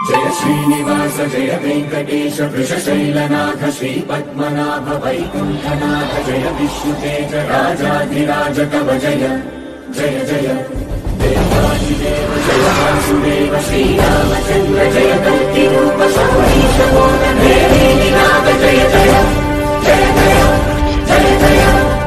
जय श्रीनिवास जय वेंकटेश वृषशैलनाथ श्रीपद्मनाभ वैकुंठनाथ जय विष्णुतेज राजाधिराज तव जय जय जय देवादिदेव जय वासुदेव श्रीरामचंद्र जय कल्किरूप शौरीश मोदन देवीनाथ जय जय जय जय जय जय।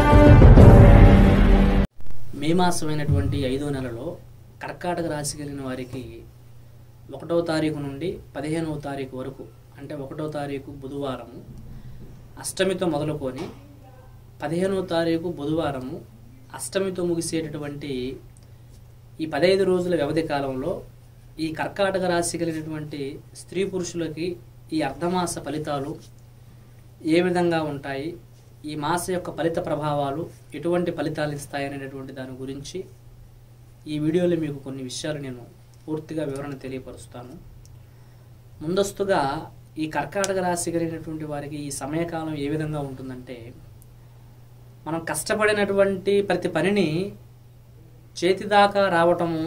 మే మాసమైనటువంటి 5వ నెలలో కర్కాటక రాశి కలిగిన వారికి 1వ తారీఖు నుండి 15వ తారీఖు వరకు, అంటే 1వ తారీఖు బుధవారము అష్టమితో మొదలుకొని 15వ తారీఖు బుధవారము అష్టమితో ముగిసేటటువంటి ఈ 15 రోజుల వ్యవధి కాలంలో ఈ కర్కాటక రాశి కలిగినటువంటి స్త్రీ పురుషులకి ఈ అర్ధమాస ఫలితాలు ఏ విధంగా ఉంటాయి, ఈ మాస యొక్క ఫలిత ప్రభావాలు ఎటువంటి ఫలితాలు ఇస్తాయనేటువంటి దాని గురించి ఈ వీడియోలో మీకు కొన్ని విషయాలు నేను పూర్తిగా వివరణ తెలియపరుస్తాను. ముందస్తుగా ఈ కర్కాటక రాశి కలిగినటువంటి వారికి ఈ సమయకాలం ఏ విధంగా ఉంటుందంటే, మనం కష్టపడినటువంటి ప్రతి పనిని చేతి దాకా రావటము,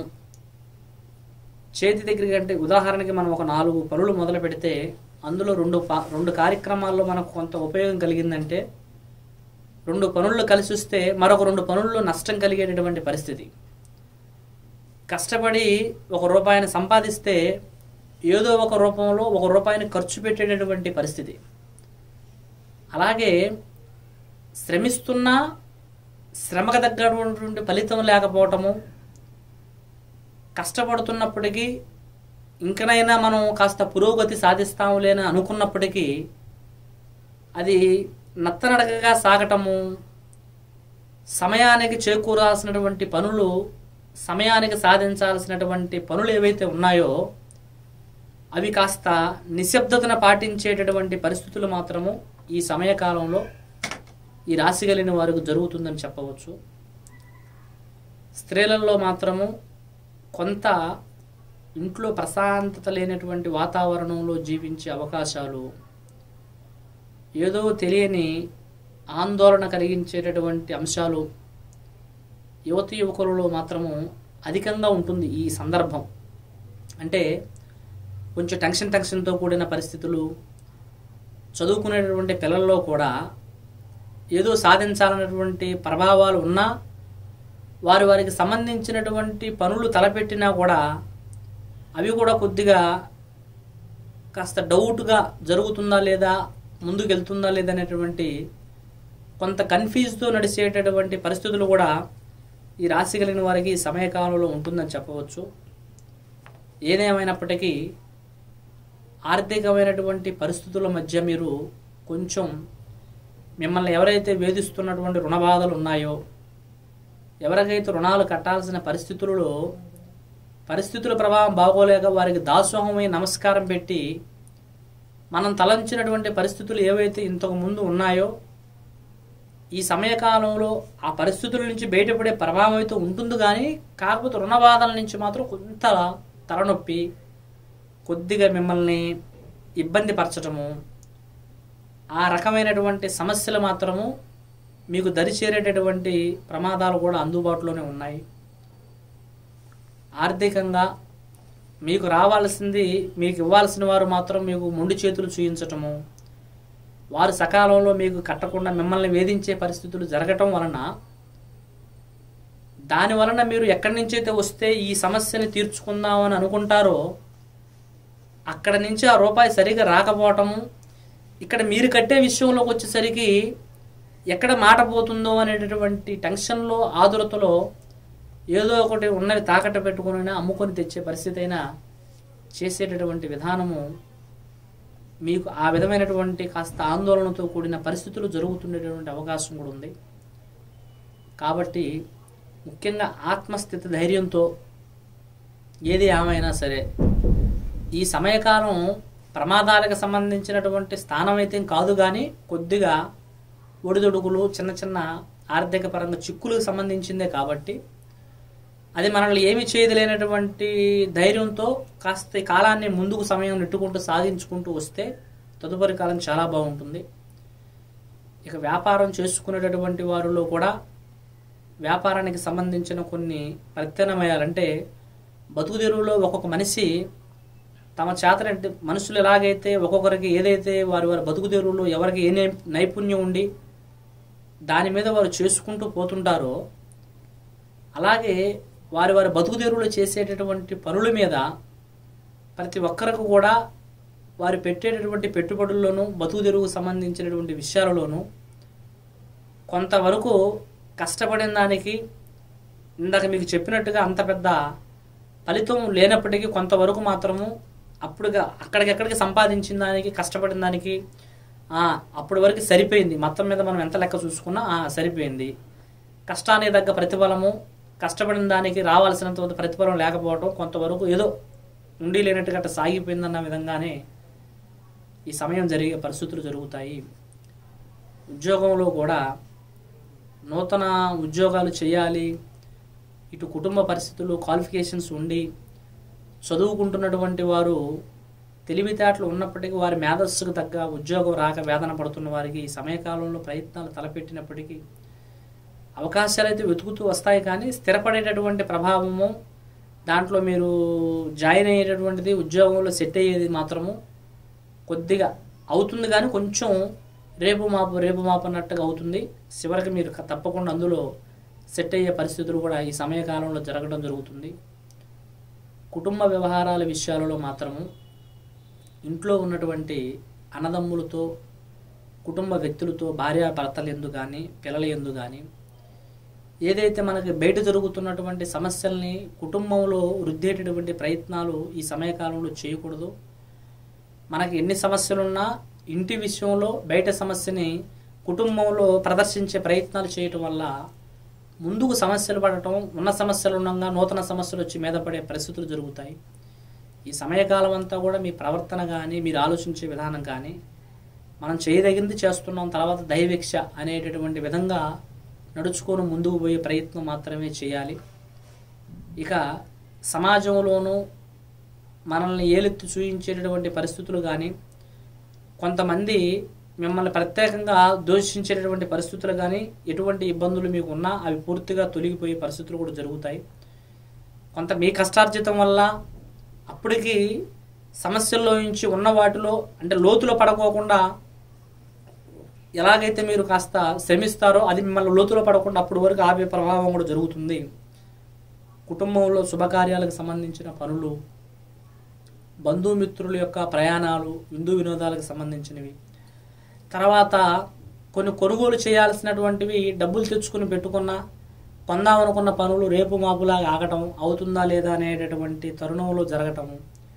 చేతి దగ్గరికి అంటే ఉదాహరణకి మనం ఒక 4 పనులు మొదలు పెడితే అందులో రెండు కార్యక్రమాల్లో మనకు కొంత ఉపయోగం కలిగిందంటే 2 పనుల్లో కలిసి వస్తే మరొక 2 పనుల్లో నష్టం కలిగేటటువంటి పరిస్థితి. కష్టపడి ₹1 సంపాదిస్తే ఏదో ఒక రూపంలో ₹1 ఖర్చు పెట్టేటటువంటి పరిస్థితి. అలాగే శ్రమిస్తున్నా శ్రమకు తగ్గటువంటి ఫలితం లేకపోవటము, కష్టపడుతున్నప్పటికీ ఇంకనైనా మనం కాస్త పురోగతి సాధిస్తాములే అని అనుకున్నప్పటికీ అది నత్తనడకగా సాగటము, సమయానికి చేకూరాల్సినటువంటి పనులు, సమయానికి సాధించాల్సినటువంటి పనులు ఏవైతే ఉన్నాయో అవి కాస్త నిశ్శబ్దతను పాటించేటటువంటి పరిస్థితులు మాత్రము ఈ సమయకాలంలో ఈ రాశి కలిగిన వారికి జరుగుతుందని చెప్పవచ్చు. స్త్రీలలో మాత్రము కొంత ఇంట్లో ప్రశాంతత లేనటువంటి వాతావరణంలో జీవించే అవకాశాలు, ఏదో తెలియని ఆందోళన కలిగించేటటువంటి అంశాలు యువతి యువకులలో మాత్రము అధికంగా ఉంటుంది. ఈ సందర్భం అంటే కొంచెం టెన్షన్తో కూడిన పరిస్థితులు, చదువుకునేటటువంటి పిల్లల్లో కూడా ఏదో సాధించాలన్నటువంటి ప్రభావాలు ఉన్నా వారికి సంబంధించినటువంటి పనులు తలపెట్టినా కూడా అవి కూడా కొద్దిగా కాస్త డౌట్గా జరుగుతుందా లేదా, ముందుకు వెళ్తుందా లేదా అనేటువంటి కొంత కన్ఫ్యూజ్తో నడిచేటటువంటి పరిస్థితులు కూడా ఈ రాశి కలిగిన వారికి ఈ సమయకాలంలో ఉంటుందని చెప్పవచ్చు. ఏదేమైనప్పటికీ ఆర్థికమైనటువంటి పరిస్థితుల మధ్య మీరు కొంచెం మిమ్మల్ని ఎవరైతే వేధిస్తున్నటువంటి రుణ బాధలు ఉన్నాయో, ఎవరికైతే రుణాలు కట్టాల్సిన పరిస్థితుల ప్రభావం బాగోలేక వారికి దాసోహమై నమస్కారం పెట్టి మనం తలంచినటువంటి పరిస్థితులు ఏవైతే ఇంతకు ముందు ఉన్నాయో ఈ సమయకాలంలో ఆ పరిస్థితుల నుంచి బయటపడే ప్రభావం అయితే ఉంటుంది. కానీ కాకపోతే రుణ బాధల నుంచి మాత్రం కొంత తలనొప్పి, కొద్దిగా మిమ్మల్ని ఇబ్బంది పరచటము, ఆ రకమైనటువంటి సమస్యలు మాత్రము మీకు దరిచేరేటటువంటి ప్రమాదాలు కూడా అందుబాటులోనే ఉన్నాయి. ఆర్థికంగా మీకు రావాల్సింది మీకు ఇవ్వాల్సిన వారు మాత్రం మీకు మొండి చేతులు చూయించటము, వారు సకాలంలో మీకు కట్టకుండా మిమ్మల్ని వేధించే పరిస్థితులు జరగటం వలన, దాని వలన మీరు ఎక్కడి నుంచి అయితే వస్తే ఈ సమస్యని తీర్చుకుందామని అనుకుంటారో అక్కడ నుంచి ఆ రూపాయి సరిగా రాకపోవటము, ఇక్కడ మీరు కట్టే విషయంలోకి వచ్చేసరికి ఎక్కడ మాట పోతుందో అనేటటువంటి టెన్షన్లో, ఆదురతలో ఏదో ఒకటి ఉన్నది తాకట్టు పెట్టుకుని అమ్ముకొని తెచ్చే పరిస్థితి అయినా చేసేటటువంటి విధానము మీకు ఆ విధమైనటువంటి కాస్త ఆందోళనతో కూడిన పరిస్థితులు జరుగుతుండేటటువంటి అవకాశం కూడా ఉంది. కాబట్టి ముఖ్యంగా ఆత్మస్థితి ధైర్యంతో ఏది ఏమైనా సరే ఈ సమయకాలం ప్రమాదాలకు సంబంధించినటువంటి స్థానం అయితే కాదు, కానీ కొద్దిగా ఒడిదొడుగులు, చిన్న ఆర్థిక పరంగా చిక్కులకు సంబంధించిందే కాబట్టి అది మనల్ని ఏమి చేయలేనటువంటి ధైర్యంతో కాస్త కాలాన్ని ముందుకు సమయం నెట్టుకుంటూ సాధించుకుంటూ వస్తే తదుపరి కాలం చాలా బాగుంటుంది. ఇక వ్యాపారం చేసుకునేటటువంటి వారిలో కూడా వ్యాపారానికి సంబంధించిన కొన్ని ప్రత్యామ్నాయాలంటే బతుకు తెరువులో ఒక్కొక్క మనిషి తమ చేతనంటే మనుషులు ఎలాగైతే ఒక్కొక్కరికి ఏదైతే వారి వారి బతుకు తెరువులో ఎవరికి ఏ నైపుణ్యం ఉండి దాని మీద వారు చేసుకుంటూ పోతుంటారో అలాగే వారి వారి బతుకు తెరువులో చేసేటటువంటి పనుల మీద ప్రతి ఒక్కరికి కూడా వారు పెట్టేటటువంటి పెట్టుబడుల్లోనూ బతుకు తెరువుకు సంబంధించినటువంటి విషయాలలోనూ కొంతవరకు కష్టపడిన దానికి ఇందాక మీకు చెప్పినట్టుగా అంత పెద్ద ఫలితం లేనప్పటికీ కొంతవరకు మాత్రము అప్పుడుగా అక్కడికెక్కడికి సంపాదించిన దానికి కష్టపడిన దానికి అప్పటి వరకు సరిపోయింది. మొత్తం మీద మనం ఎంత లెక్క చూసుకున్నా సరిపోయింది. కష్టానికి తగ్గ ప్రతిఫలము కష్టపడిన దానికి రావాల్సినంత ప్రతిఫలం లేకపోవడం కొంతవరకు ఏదో ఉండి లేనట్టుగా అట్లా సాగిపోయిందన్న విధంగానే ఈ సమయం జరిగే పరిస్థితులు జరుగుతాయి. ఉద్యోగంలో కూడా నూతన ఉద్యోగాలు చేయాలి, ఇటు కుటుంబ పరిస్థితులు క్వాలిఫికేషన్స్ ఉండి చదువుకుంటున్నటువంటి వారు తెలివితేటలు ఉన్నప్పటికీ వారి మేధస్సుకు తగ్గ ఉద్యోగం రాక వేదన పడుతున్న వారికి ఈ సమయకాలంలో ప్రయత్నాలు తలపెట్టినప్పటికీ అవకాశాలు అయితే వెతుకుతూ వస్తాయి. కానీ స్థిరపడేటటువంటి ప్రభావము దాంట్లో మీరు జాయిన్ అయ్యేటటువంటిది ఉద్యోగంలో సెట్ అయ్యేది మాత్రము కొద్దిగా అవుతుంది. కానీ కొంచెం రేపు మాపు అన్నట్టుగా అవుతుంది. చివరికి మీరు తప్పకుండా అందులో సెట్ అయ్యే పరిస్థితులు కూడా ఈ సమయకాలంలో జరగడం జరుగుతుంది. కుటుంబ వ్యవహారాల విషయాలలో మాత్రము ఇంట్లో ఉన్నటువంటి అన్నదమ్ములతో కుటుంబ వ్యక్తులతో భార్యాభర్తల యందు కానీ పిల్లల యందు కానీ ఏదైతే మనకి బయట జరుగుతున్నటువంటి సమస్యల్ని కుటుంబంలో రుద్దేటటువంటి ప్రయత్నాలు ఈ సమయకాలంలో చేయకూడదు. మనకి ఎన్ని సమస్యలున్నా ఇంటి విషయంలో బయట సమస్యని కుటుంబంలో ప్రదర్శించే ప్రయత్నాలు చేయటం వల్ల ముందుకు సమస్యలు పడటం, ఉన్న సమస్యలు ఉండగా నూతన సమస్యలు వచ్చి మీద పడే పరిస్థితులు జరుగుతాయి. ఈ సమయకాలం అంతా కూడా మీ ప్రవర్తన కానీ మీరు ఆలోచించే విధానం కానీ మనం చేయదగింది చేస్తున్నాం, తర్వాత దైవేక్ష అనేటటువంటి విధంగా నడుచుకొని ముందుకు పోయే ప్రయత్నం మాత్రమే చేయాలి. ఇక సమాజంలోనూ మనల్ని ఏలెత్తి చూయించేటటువంటి పరిస్థితులు కానీ కొంతమంది మిమ్మల్ని ప్రత్యేకంగా దూషించేటటువంటి పరిస్థితులు కానీ ఎటువంటి ఇబ్బందులు మీకు ఉన్నా అవి పూర్తిగా తొలగిపోయే పరిస్థితులు కూడా జరుగుతాయి. కొంత మీ కష్టార్జితం వల్ల అప్పటికి సమస్యల్లో నుంచి ఉన్న వాటిలో అంటే లోతులో పడకోకుండా ఎలాగైతే మీరు కాస్త శ్రమిస్తారో అది మిమ్మల్ని లోతులో పడకుండా అప్పటి వరకు ఆపే ప్రభావం కూడా జరుగుతుంది. కుటుంబంలో శుభకార్యాలకు సంబంధించిన పనులు, బంధుమిత్రుల యొక్క ప్రయాణాలు, విందు వినోదాలకు సంబంధించినవి, తర్వాత కొన్ని కొనుగోలు చేయాల్సినటువంటివి డబ్బులు తెచ్చుకుని పెట్టుకున్నా కొందామనుకున్న పనులు రేపు మాపులాగా ఆగటం, అవుతుందా లేదా అనేటటువంటి తరుణంలో జరగటము,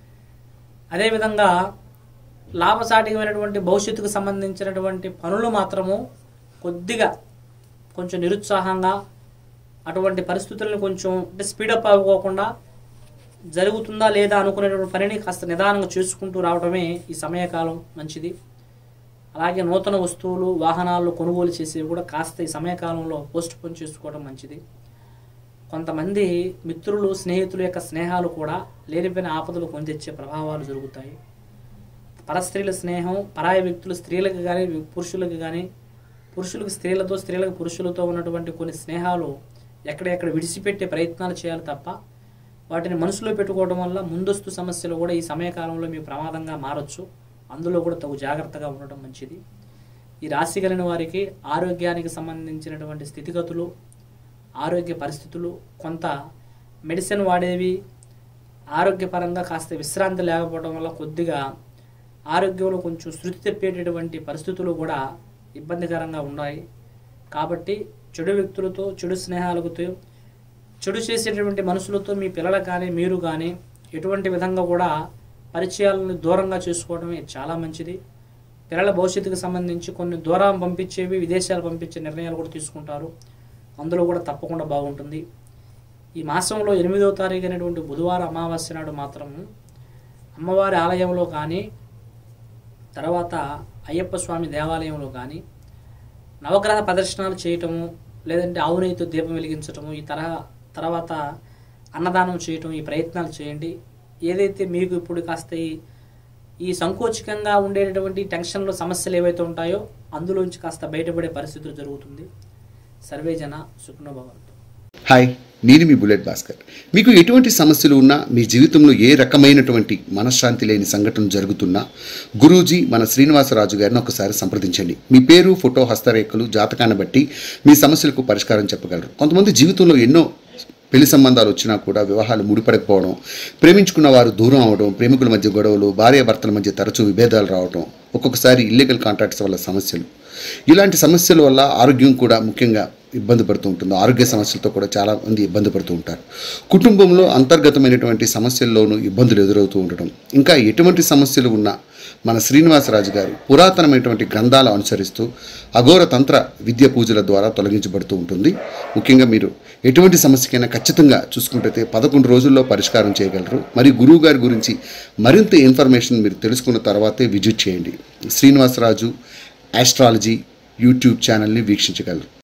అదేవిధంగా లాభసాటికమైనటువంటి భవిష్యత్తుకు సంబంధించినటువంటి పనులు మాత్రము కొద్దిగా కొంచెం నిరుత్సాహంగా అటువంటి పరిస్థితులను కొంచెం స్పీడప్ అవ్వకుండా జరుగుతుందా లేదా అనుకునేటువంటి పనిని కాస్త నిదానంగా చేసుకుంటూ రావడమే ఈ సమయకాలం మంచిది. అలాగే నూతన వస్తువులు వాహనాలు కొనుగోలు చేసేవి కూడా కాస్త ఈ సమయకాలంలో పోస్ట్ పోన్ చేసుకోవడం మంచిది. కొంతమంది మిత్రులు స్నేహితుల యొక్క స్నేహాలు కూడా లేనిపోయిన ఆపదలు కొని తెచ్చే ప్రభావాలు జరుగుతాయి. పరస్త్రీల స్నేహం, పరాయి వ్యక్తులు స్త్రీలకు కానీ పురుషులకు కానీ, పురుషులకు స్త్రీలతో స్త్రీలకు పురుషులతో ఉన్నటువంటి కొన్ని స్నేహాలు ఎక్కడెక్కడ విడిచిపెట్టే ప్రయత్నాలు చేయాలి తప్ప వాటిని మనసులో పెట్టుకోవడం వల్ల ముందస్తు సమస్యలు కూడా ఈ సమయకాలంలో మీ ప్రమాదంగా మారచ్చు. అందులో కూడా తగు జాగ్రత్తగా ఉండటం మంచిది. ఈ రాశి కలిగిన వారికి ఆరోగ్యానికి సంబంధించినటువంటి స్థితిగతులు, ఆరోగ్య పరిస్థితులు, కొంత మెడిసిన్ వాడేవి ఆరోగ్యపరంగా కాస్త విశ్రాంతి లేకపోవడం వల్ల కొద్దిగా ఆరోగ్యంలో కొంచెం శృతి తెప్పేటటువంటి పరిస్థితులు కూడా ఇబ్బందికరంగా ఉన్నాయి. కాబట్టి చెడు వ్యక్తులతో, చెడు స్నేహాలతో, చెడు చేసేటటువంటి మనుషులతో మీ పిల్లలకు కానీ మీరు కానీ ఎటువంటి విధంగా కూడా పరిచయాలను దూరంగా చేసుకోవడమే చాలా మంచిది. పిల్లల భవిష్యత్తుకు సంబంధించి కొన్ని దూరం పంపించేవి, విదేశాలు పంపించే నిర్ణయాలు కూడా తీసుకుంటారు. అందులో కూడా తప్పకుండా బాగుంటుంది. ఈ మాసంలో 8వ తారీఖు అయినటువంటి బుధవారం అమావాస్య నాడు మాత్రం అమ్మవారి ఆలయంలో కానీ, తర్వాత అయ్యప్ప స్వామి దేవాలయంలో కానీ నవగ్రహ ప్రదర్శనలు చేయటము, లేదంటే ఆవు నెయ్యితో దీపం వెలిగించటము, ఈ తర్వాత అన్నదానం చేయటం, ఈ ప్రయత్నాలు చేయండి. ఏదైతే మీకు ఇప్పుడు కాస్త ఈ సంకోచికంగా ఉండేటటువంటి టెన్షన్లో సమస్యలు ఏవైతే ఉంటాయో అందులోంచి కాస్త బయటపడే పరిస్థితులు జరుగుతుంది. సర్వే జన సుఖనో భవంతు. హాయ్, నేను మీ బుల్లెట్ భాస్కర్. మీకు ఎటువంటి సమస్యలు ఉన్నా, మీ జీవితంలో ఏ రకమైనటువంటి మనశ్శాంతి లేని సంఘటనలు జరుగుతున్నా గురూజీ మన శ్రీనివాసరాజు గారిని ఒకసారి సంప్రదించండి. మీ పేరు, ఫోటో, హస్తరేఖలు, జాతకాన్ని బట్టి మీ సమస్యలకు పరిష్కారం చెప్పగలరు. కొంతమంది జీవితంలో ఎన్నో పెళ్లి సంబంధాలు వచ్చినా కూడా వివాహాలు ముడిపడకపోవడం, ప్రేమించుకున్న వారు దూరం అవడం, ప్రేమికుల మధ్య గొడవలు, భార్యాభర్తల మధ్య తరచూ విభేదాలు రావడం, ఒక్కొక్కసారి ఇల్లీగల్ కాంట్రాక్ట్స్ వల్ల సమస్యలు, ఇలాంటి సమస్యల వల్ల ఆరోగ్యం కూడా ముఖ్యంగా ఇబ్బంది పడుతూ ఉంటుంది. ఆరోగ్య సమస్యలతో కూడా చాలామంది ఇబ్బంది పడుతూ ఉంటారు. కుటుంబంలో అంతర్గతమైనటువంటి సమస్యల్లోనూ ఇబ్బందులు ఎదురవుతూ ఉండడం, ఇంకా ఎటువంటి సమస్యలు ఉన్నా మన శ్రీనివాసరాజు గారు పురాతనమైనటువంటి గ్రంథాలు అనుసరిస్తూ అఘోర తంత్ర విద్య పూజల ద్వారా తొలగించబడుతూ ఉంటుంది. ముఖ్యంగా మీరు ఎటువంటి సమస్యకైనా ఖచ్చితంగా చూసుకుంటే 11 రోజుల్లో పరిష్కారం చేయగలరు. మరి గురువు గారి గురించి మరింత ఇన్ఫర్మేషన్ మీరు తెలుసుకున్న తర్వాతే విజిట్ చేయండి. శ్రీనివాసరాజు ఆస్ట్రాలజీ యూట్యూబ్ ఛానల్ని వీక్షించగలరు.